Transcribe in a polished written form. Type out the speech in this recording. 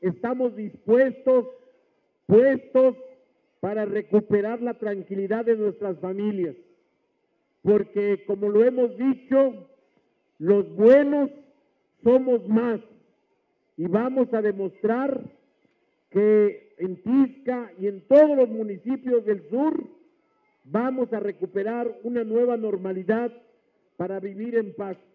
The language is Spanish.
estamos dispuestos, puestos para recuperar la tranquilidad de nuestras familias, porque como lo hemos dicho, los buenos somos más y vamos a demostrar que en Tizca y en todos los municipios del sur vamos a recuperar una nueva normalidad para vivir en paz.